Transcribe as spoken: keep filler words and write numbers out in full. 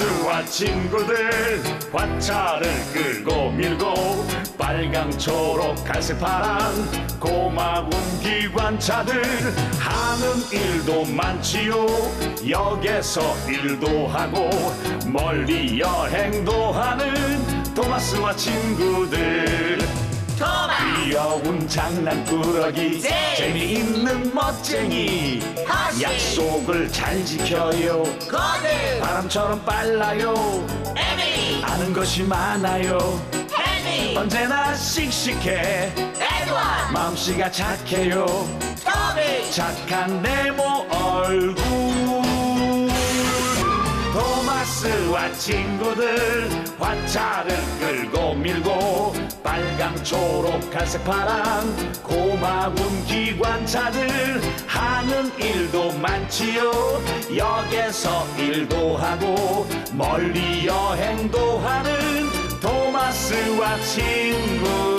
토마스와 친구들 화차를 끌고 밀고 빨강 초록 갈색 파랑 고마운 기관차들 하는 일도 많지요. 역에서 일도 하고 멀리 여행도 하는 토마스와 친구들. 토마 귀여운 장난꾸러기 네. 재미있는 멋쟁이 허쉬 약속을 잘 지켜요. 고드 바람처럼 빨라요. 에밀리 아는 것이 많아요. 헨리 언제나 씩씩해. 에드워드 마음씨가 착해요. 토비 착한 네모 얼굴. 토마스와 친구들 화차를 끌고 밀고 빨강 초록 갈색 파랑 고마운 기관차들 하는 일도 많지요. 역에서 일도 하고 멀리 여행도 하는 토마스와 친구.